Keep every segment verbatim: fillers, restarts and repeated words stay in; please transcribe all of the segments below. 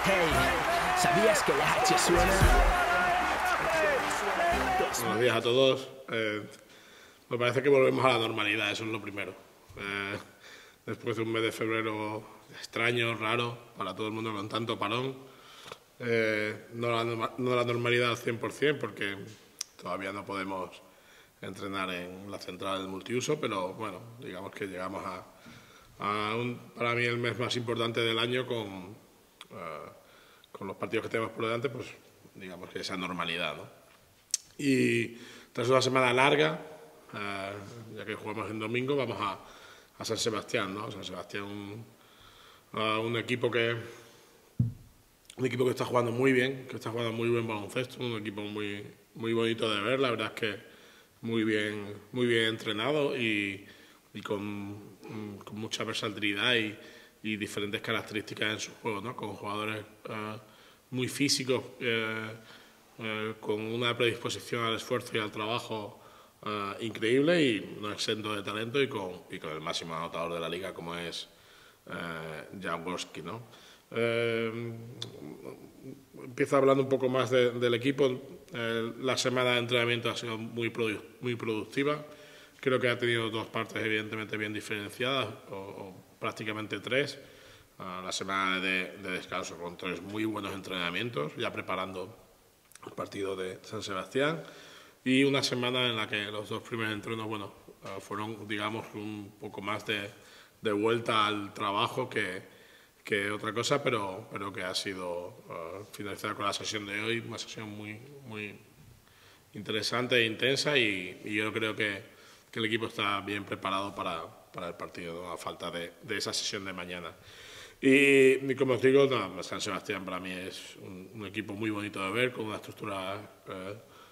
Hey, ¿sabías que la H suena? Buenos días a todos. Eh, me parece que volvemos a la normalidad, eso es lo primero. Eh, después de un mes de febrero extraño, raro, para todo el mundo con tanto parón, eh, no, la, no la normalidad al cien por cien porque todavía no podemos entrenar en la central del multiuso, pero bueno, digamos que llegamos a, a un, para mí el mes más importante del año con, uh, con los partidos que tenemos por delante, pues digamos que esa normalidad, ¿no? Y tras una semana larga, uh, ya que jugamos en domingo, vamos a, a San Sebastián, ¿no? San Sebastián, un, uh, un equipo que un equipo que está jugando muy bien, que está jugando muy buen baloncesto, un equipo muy muy bonito de ver, la verdad es que muy bien muy bien entrenado y, y con, con mucha versatilidad y, y diferentes características en su juego, ¿no? Con jugadores uh, muy físicos, eh, eh, con una predisposición al esfuerzo y al trabajo uh, increíble y no exento de talento y con, y con el máximo anotador de la liga como es uh, Jaworski, ¿no? Eh, empiezo hablando un poco más de, del equipo. Eh, la semana de entrenamiento ha sido muy, produ muy productiva. Creo que ha tenido dos partes evidentemente bien diferenciadas, o, o prácticamente tres. Uh, la semana de, de descanso con tres muy buenos entrenamientos, ya preparando el partido de San Sebastián. Y una semana en la que los dos primeros entrenos, bueno, uh, fueron, digamos, un poco más de, de vuelta al trabajo que que otra cosa, pero, pero que ha sido uh, finalizada con la sesión de hoy, una sesión muy, muy interesante e intensa y, y yo creo que, que el equipo está bien preparado para, para el partido, ¿no? A falta de, de esa sesión de mañana. Y, y como os digo, no, San Sebastián para mí es un, un equipo muy bonito de ver, con una estructura eh,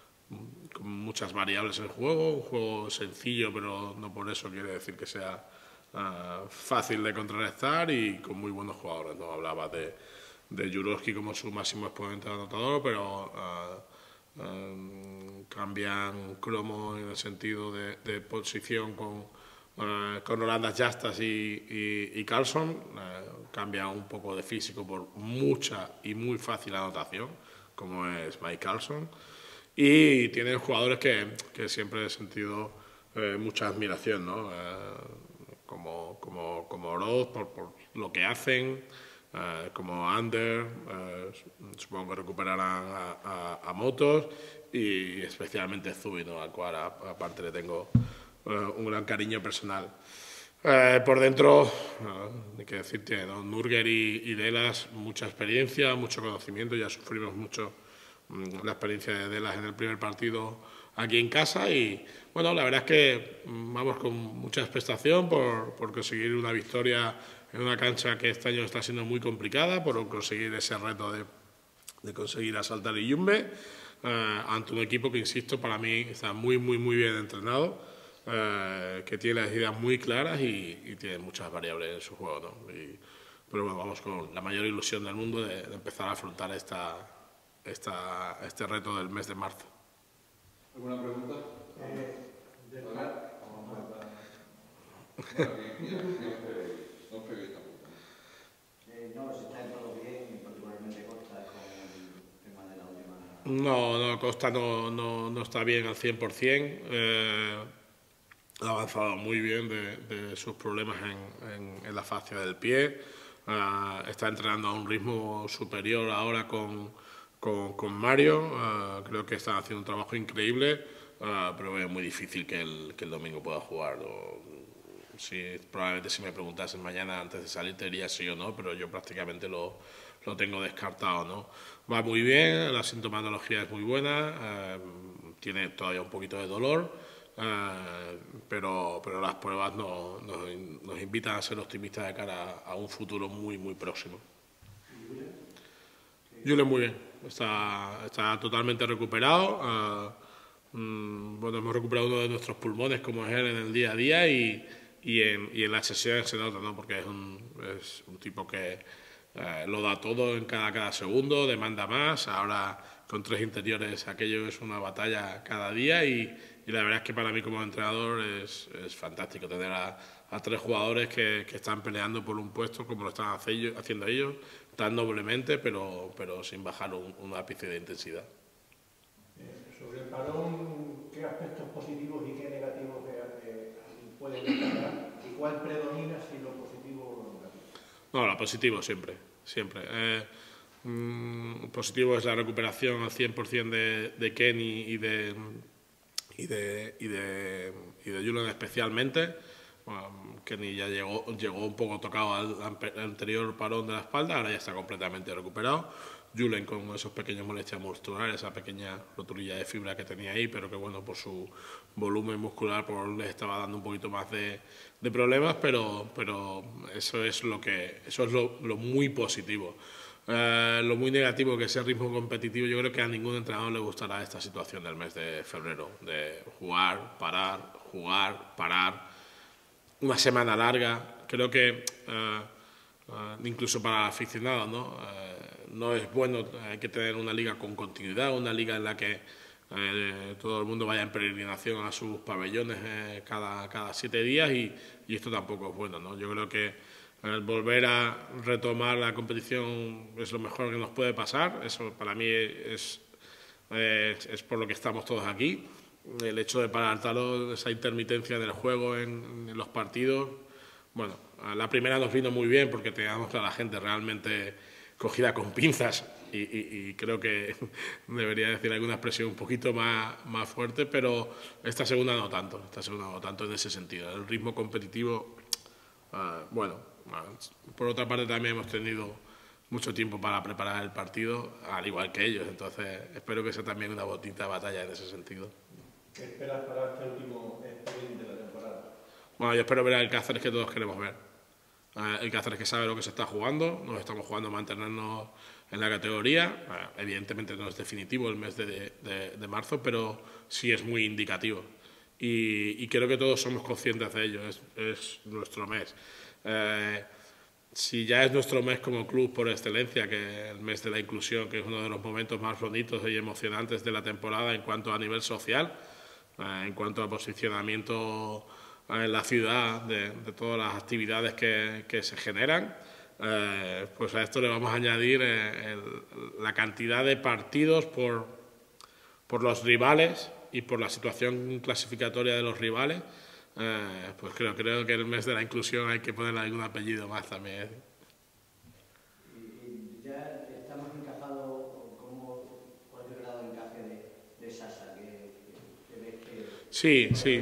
con muchas variables en el juego, un juego sencillo, pero no por eso quiere decir que sea Uh, fácil de contrarrestar y con muy buenos jugadores, ¿no? Hablaba de, de Jaworski como su máximo exponente anotador, pero uh, um, cambian cromo en el sentido de, de posición con, uh, con Rolandas Justas y, y, y Carlson, uh, cambian un poco de físico por mucha y muy fácil anotación, como es Mike Carlson, y tienen jugadores que, que siempre he sentido eh, mucha admiración, ¿no? Uh, como, como, como Oroz por, por lo que hacen, uh, como Ander, uh, supongo que recuperarán a, a, a Motos y especialmente Zubi, ¿no? Al cual a, aparte le tengo uh, un gran cariño personal. Uh, por dentro, uh, hay que decirte, ¿no? Nurger y, y Delas, mucha experiencia, mucho conocimiento, ya sufrimos mucho um, la experiencia de Delas en el primer partido aquí en casa y bueno, la verdad es que vamos con mucha expectación por, por conseguir una victoria en una cancha que este año está siendo muy complicada, por conseguir ese reto de, de conseguir asaltar Iyumbe eh, ante un equipo que, insisto, para mí está muy, muy, muy bien entrenado, eh, que tiene las ideas muy claras y, y tiene muchas variables en su juego, ¿no? Y, pero bueno, vamos con la mayor ilusión del mundo de, de empezar a afrontar esta, esta, este reto del mes de marzo. ¿Alguna pregunta? Eh, de Hola. No peguéis tampoco. eh, no, si está todo bien y particularmente Costa con el tema de la última. No, no, Costa no, no, no está bien al cien por cien. Eh, ha avanzado muy bien de, de sus problemas en, en, en la fascia del pie. Uh, está entrenando a un ritmo superior ahora con, con, con Mario. Uh, creo que están haciendo un trabajo increíble. Uh, pero es muy difícil que el, que el domingo pueda jugar. O, si, probablemente si me preguntasen mañana antes de salir te diría sí o no, pero yo prácticamente lo, lo tengo descartado, ¿no? Va muy bien, la sintomatología es muy buena, uh, tiene todavía un poquito de dolor, uh, pero, pero las pruebas no, nos, nos invitan a ser optimistas de cara a, a un futuro muy, muy próximo. Julen muy bien, está, está totalmente recuperado. Uh, Bueno, hemos recuperado uno de nuestros pulmones como es él en el día a día y, y, en, y en las sesiones se nota, ¿no? Porque es un, es un tipo que eh, lo da todo en cada, cada segundo, demanda más, ahora con tres interiores aquello es una batalla cada día y, y la verdad es que para mí como entrenador es, es fantástico tener a, a tres jugadores que, que están peleando por un puesto como lo están haciendo ellos, tan noblemente, pero, pero sin bajar un, un ápice de intensidad. Sobre el parón, ¿qué aspectos positivos y qué negativos eh, pueden destacar? ¿Y cuál predomina, si lo positivo o lo negativo? No, lo positivo siempre, siempre. Eh, mm, positivo es la recuperación al cien por cien de, de Kenny y de, y de, y de, y de Julen especialmente. Bueno, Kenny ya llegó, llegó un poco tocado al, al anterior parón de la espalda, ahora ya está completamente recuperado. Julen con esos pequeños molestias musculares, esa pequeña rotulilla de fibra que tenía ahí, pero que bueno, por su volumen muscular por les estaba dando un poquito más de, de problemas, pero, pero eso es lo que eso es lo, lo muy positivo. Eh, lo muy negativo, que ese ritmo competitivo, yo creo que a ningún entrenador le gustará esta situación del mes de febrero, de jugar, parar, jugar, parar, una semana larga. Creo que eh, Uh, incluso para aficionados, ¿no? Uh, no es bueno, hay que tener una liga con continuidad, una liga en la que uh, todo el mundo vaya en peregrinación a sus pabellones uh, cada, cada siete días y, y esto tampoco es bueno, ¿no? Yo creo que el volver a retomar la competición es lo mejor que nos puede pasar, eso para mí es, es, es por lo que estamos todos aquí. El hecho de parar tal esa intermitencia del juego en, en los partidos, bueno, la primera nos vino muy bien porque teníamos a la gente realmente cogida con pinzas y, y, y creo que debería decir alguna expresión un poquito más, más fuerte, pero esta segunda no tanto, esta segunda no tanto en ese sentido. El ritmo competitivo, uh, bueno, uh, por otra parte también hemos tenido mucho tiempo para preparar el partido, al igual que ellos, entonces espero que sea también una bonita batalla en ese sentido. ¿Qué esperas para este último sprint de la temporada? Bueno, yo espero ver al Cáceres que todos queremos ver. Uh, el Cáceres que sabe lo que se está jugando, nos estamos jugando a mantenernos en la categoría. Uh, evidentemente no es definitivo el mes de, de, de marzo, pero sí es muy indicativo. Y, y creo que todos somos conscientes de ello, es, es nuestro mes. Uh, si ya es nuestro mes como club por excelencia, que el mes de la inclusión, que es uno de los momentos más bonitos y emocionantes de la temporada en cuanto a nivel social, uh, en cuanto a posicionamiento en la ciudad de, de todas las actividades que, que se generan, eh, pues a esto le vamos a añadir eh, el, la cantidad de partidos por, por los rivales y por la situación clasificatoria de los rivales. Eh, pues creo, creo que el mes de la inclusión hay que ponerle algún apellido más también. Y ya estamos encajados, ¿cómo, ¿cuál es el grado de encaje de, de Sasa? Que, que, que ves que sí, sí.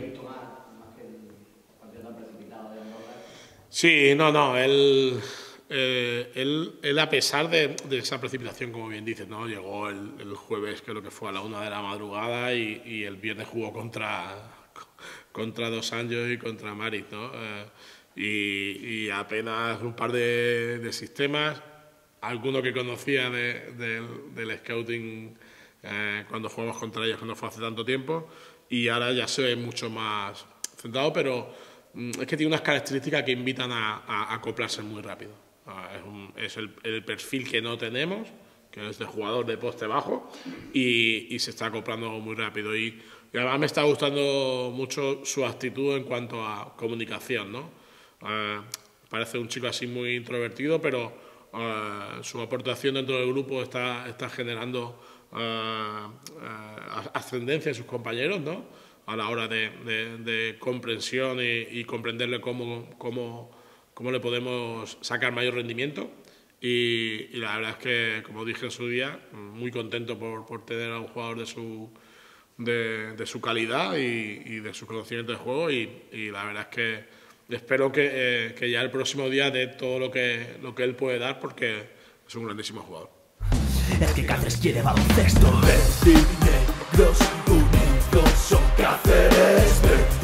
Sí, no, no, él, eh, él, él a pesar de, de esa precipitación, como bien dices, ¿no? Llegó el, el jueves, creo que fue a la una de la madrugada y, y el viernes jugó contra, contra Dos Anjos y contra Maris, ¿no? Eh, y, y apenas un par de, de sistemas, alguno que conocía de, de, del scouting eh, cuando jugamos contra ellos, que no fue hace tanto tiempo, y ahora ya se ve mucho más centrado, pero es que tiene unas características que invitan a, a, a acoplarse muy rápido. Es, un, es el, el perfil que no tenemos, que es de jugador de poste bajo, y, y se está acoplando muy rápido. Y, y además me está gustando mucho su actitud en cuanto a comunicación, ¿no? Eh, parece un chico así muy introvertido, pero eh, su aportación dentro del grupo está, está generando eh, eh, ascendencia en sus compañeros, ¿no? A la hora de, de, de comprensión y, y comprenderle cómo, cómo, cómo le podemos sacar mayor rendimiento. Y, y la verdad es que, como dije en su día, muy contento por, por tener a un jugador de su, de, de su calidad y, y de su conocimiento de juego. Y, y la verdad es que espero que, eh, que ya el próximo día dé todo lo que, lo que él puede dar, porque es un grandísimo jugador. Es que Cáceres quiere baloncesto. Verdes y negros unidos son Cáceres.